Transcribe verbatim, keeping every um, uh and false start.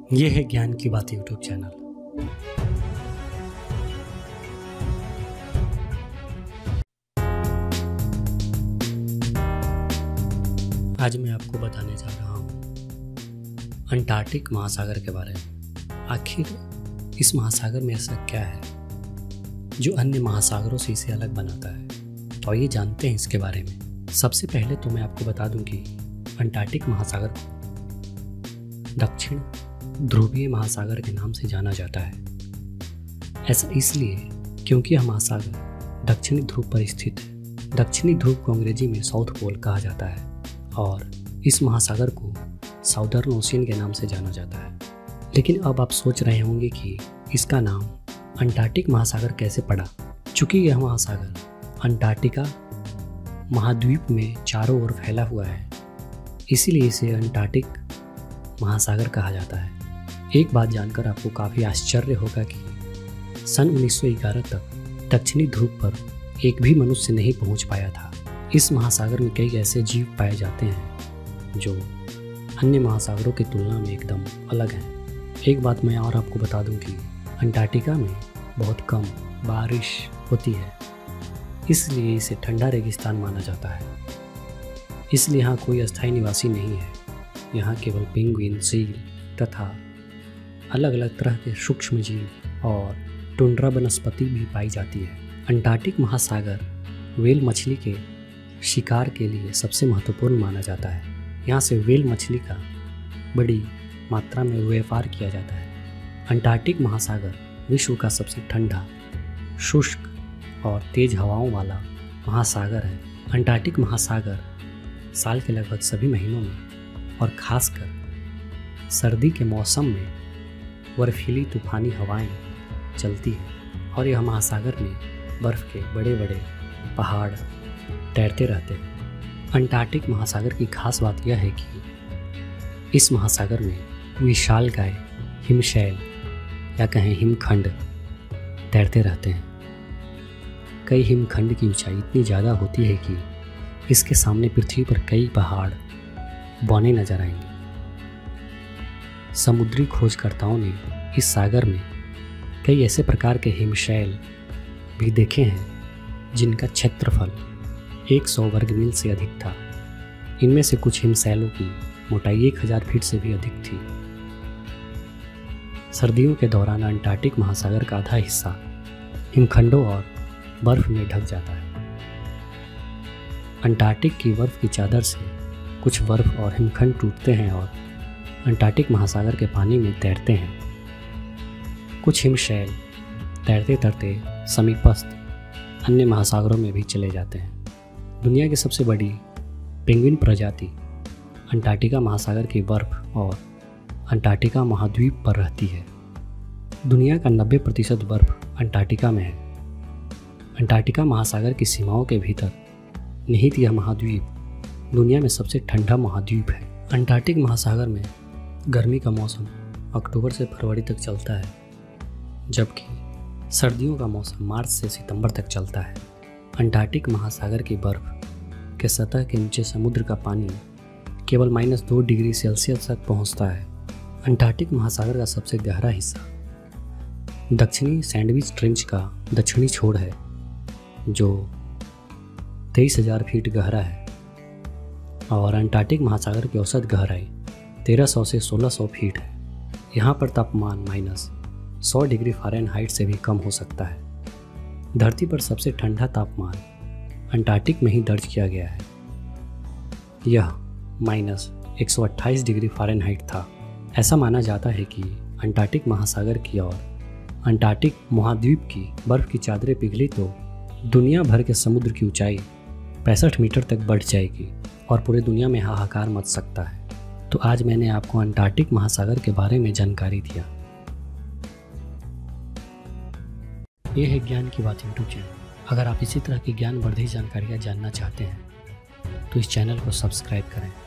ये है ज्ञान की बात यूट्यूब चैनल। आज मैं आपको बताने जा रहा हूँ अंटार्कटिक महासागर के बारे में। आखिर इस महासागर में ऐसा क्या है जो अन्य महासागरों से इसे अलग बनाता है, तो ये जानते हैं इसके बारे में। सबसे पहले तो मैं आपको बता दूं कि अंटार्कटिक महासागर को दक्षिण ध्रुवीय महासागर के नाम से जाना जाता है। ऐसा इसलिए क्योंकि यह महासागर दक्षिणी ध्रुव पर स्थित है। दक्षिणी ध्रुव को अंग्रेजी में साउथ पोल कहा जाता है और इस महासागर को साउदर्न ओशियन के नाम से जाना जाता है। लेकिन अब आप सोच रहे होंगे कि इसका नाम अंटार्कटिक महासागर कैसे पड़ा। चूँकि यह महासागर अंटार्कटिका महाद्वीप में चारों ओर फैला हुआ है, इसीलिए इसे अंटार्कटिक महासागर कहा जाता है। एक बात जानकर आपको काफ़ी आश्चर्य होगा कि सन उन्नीस सौ ग्यारह तक दक्षिणी ध्रुव पर एक भी मनुष्य नहीं पहुंच पाया था। इस महासागर में कई ऐसे जीव पाए जाते हैं जो अन्य महासागरों की तुलना में एकदम अलग हैं। एक बात मैं और आपको बता दूं कि अंटार्कटिका में बहुत कम बारिश होती है, इसलिए इसे ठंडा रेगिस्तान माना जाता है। इसलिए यहाँ कोई अस्थायी निवासी नहीं है। यहाँ केवल पेंगुइन, सील तथा अलग अलग तरह के सूक्ष्म जीव और टुंड्रा वनस्पति भी पाई जाती है। अंटार्कटिक महासागर व्हेल मछली के शिकार के लिए सबसे महत्वपूर्ण माना जाता है। यहाँ से व्हेल मछली का बड़ी मात्रा में व्यापार किया जाता है। अंटार्कटिक महासागर विश्व का सबसे ठंडा, शुष्क और तेज हवाओं वाला महासागर है। अंटार्कटिक महासागर साल के लगभग सभी महीनों में और खासकर सर्दी के मौसम में बर्फीली तूफानी हवाएं चलती हैं और यह महासागर में बर्फ़ के बड़े बड़े पहाड़ तैरते रहते हैं। अंटार्कटिक महासागर की खास बात यह है कि इस महासागर में विशालकाय हिमशैल या कहें हिमखंड तैरते रहते हैं। कई हिमखंड की ऊंचाई इतनी ज़्यादा होती है कि इसके सामने पृथ्वी पर कई पहाड़ बौने नजर आएंगे। समुद्री खोजकर्ताओं ने इस सागर में कई ऐसे प्रकार के हिमशैल भी देखे हैं जिनका क्षेत्रफल सौ वर्ग मील से अधिक था। इनमें से कुछ हिमशैलों की मोटाई एक हज़ार फीट से भी अधिक थी। सर्दियों के दौरान अंटार्कटिक महासागर का आधा हिस्सा हिमखंडों और बर्फ में ढक जाता है। अंटार्कटिक की बर्फ की चादर से कुछ बर्फ और हिमखंड टूटते हैं और अंटार्कटिक महासागर के पानी में तैरते हैं। कुछ हिमशैल तैरते तैरते समीपस्थ अन्य महासागरों में भी चले जाते हैं। दुनिया की सबसे बड़ी पेंगुइन प्रजाति अंटार्कटिका महासागर की बर्फ और अंटार्कटिका महाद्वीप पर रहती है। दुनिया का नब्बे प्रतिशत बर्फ अंटार्कटिका में है। अंटार्कटिका महासागर की सीमाओं के भीतर निहित यह महाद्वीप दुनिया में सबसे ठंडा महाद्वीप है। अंटार्कटिक महासागर में गर्मी का मौसम अक्टूबर से फरवरी तक चलता है, जबकि सर्दियों का मौसम मार्च से सितंबर तक चलता है। अंटार्कटिक महासागर की बर्फ के सतह के नीचे समुद्र का पानी केवल माइनस दो डिग्री सेल्सियस तक पहुंचता है। अंटार्कटिक महासागर का सबसे गहरा हिस्सा दक्षिणी सैंडविच ट्रेंच का दक्षिणी छोर है, जो तेईस हजार फीट गहरा है और अंटार्कटिक महासागर की औसत गहराई तेरह सौ से सोलह सौ फीट है। यहाँ पर तापमान माइनस सौ डिग्री फ़ारेनहाइट से भी कम हो सकता है। धरती पर सबसे ठंडा तापमान अंटार्कटिक में ही दर्ज किया गया है। यह माइनस एक सौ अट्ठाईस डिग्री फ़ारेनहाइट था। ऐसा माना जाता है कि अंटार्कटिक महासागर की और अंटार्कटिक महाद्वीप की बर्फ़ की चादरें पिघली तो दुनिया भर के समुद्र की ऊंचाई पैंसठ मीटर तक बढ़ जाएगी और पूरे दुनिया में हाहाकार मच सकता है। तो आज मैंने आपको अंटार्कटिक महासागर के बारे में जानकारी दिया। यह है ज्ञान की बात यूट्यूब चैनल। अगर आप इसी तरह की ज्ञानवर्धक जानकारियाँ जानना चाहते हैं तो इस चैनल को सब्सक्राइब करें।